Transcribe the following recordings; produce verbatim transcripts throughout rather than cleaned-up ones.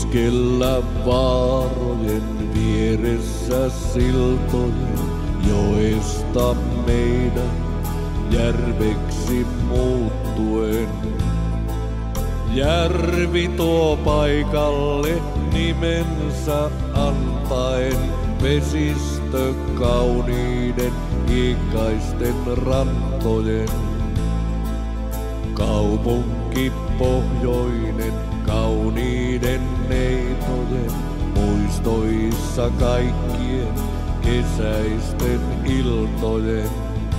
Keskellä vaarojen vieressä siltojen joesta meidän järveksi muuttuen. Järvi tuo paikalle nimensä antaen, vesistö kauniiden iikaisten rantojen. Kaupunki pohjoinen kauniiden neitojen, muistoissa kaikkien kesäisten iltojen.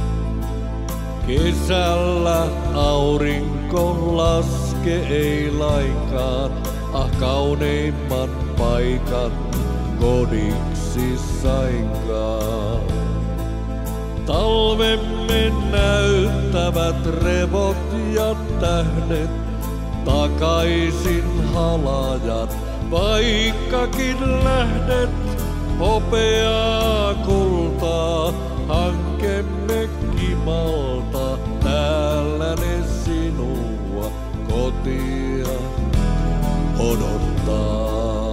Kesällä aurinko laske ei lainkaan, ah kauneimman paikan kodiksi sainkaan. Talvemme näyttävät revot ja tähdet, takaisin halajat, vaikkakin lähdet. Hopeaa kultaa hankemme kimalta, täällä ne sinua kotia odottaa.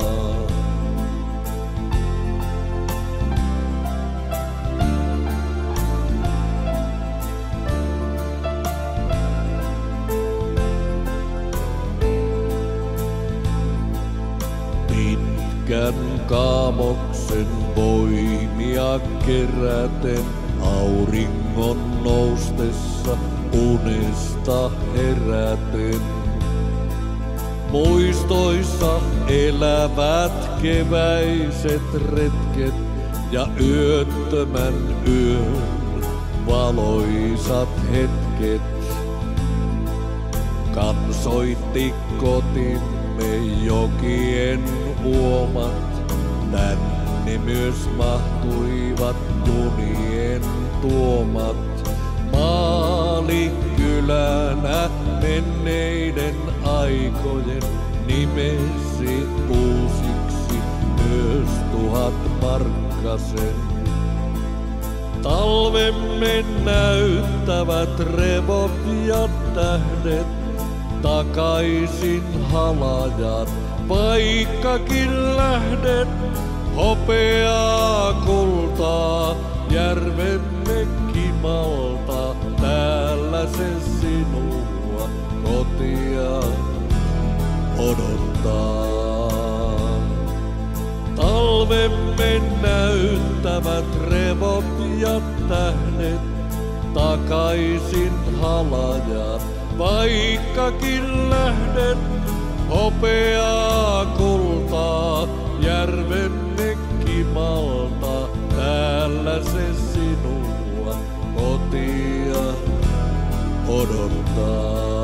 Pitkän kaamoksen voimia keräten, auringon noustessa unesta heräten. Muistoissa elävät keväiset retket ja yöttömän yön valoisat hetket. Kansoitti kotimme jokien uomat, tänne myös mahtuivat junien tuomat. Maalikylänä menneiden aikojen nimesi uusiksi myös tuhat markkasen. Talvemme näyttävät revot ja tähdet, takaisin halajat, vaikkakin lähdet. Hopeaa kultaa järvemme kimalta, täällä se sinua kotia odottaa. Talvemme näyttävät revot ja tähdet, takaisin halajat, vaikkakin lähdet. Hopeaa kultaa järvemme kimalta, täällä se sinua kotia odottaa.